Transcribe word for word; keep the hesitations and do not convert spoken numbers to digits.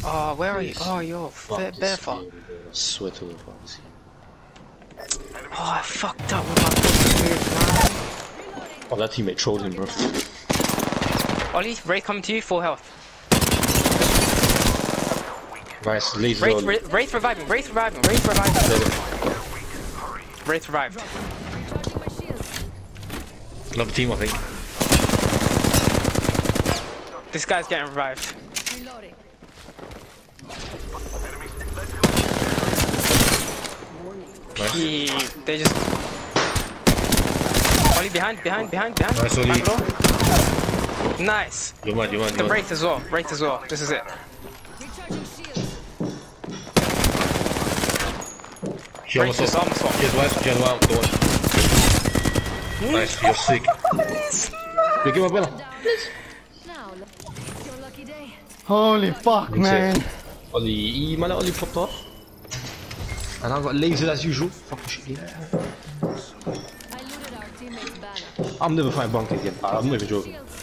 Oh, where are you? Oh, you're Fuck bare this fuck. game, bro. I swear to God, fuck this game. Oh, I fucked up with my fucking move, man. Oh, that teammate trolled him, bro. Ollie, Wraith coming to you, full health. Nice, laser Wraith, on. Wraith, Wraith reviving, Wraith reviving, Wraith reviving. Wraith revived. Another team, I think. This guy's getting revived. Nice. He, they just... Ollie, behind, behind, behind, behind. Nice, Ollie. Behind low. Nice. You mind, you mind, you The mind. Wraith as well, Wraith as well. This is it. He Wraith almost is off. almost off. He has one, he has one, the one. Nice, you're sick. You give him a bella. Holy fuck, man. Ollie, man, Ollie popped off. And I got lasered as usual. Fucking shit, yeah. I'm never fighting bunker again. I'm not even joking.